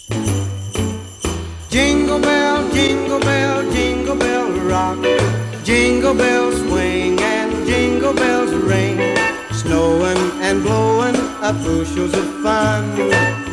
jingle bell rock. Jingle bells swing and jingle bells ring. Snowing and blowing up bushels of fun.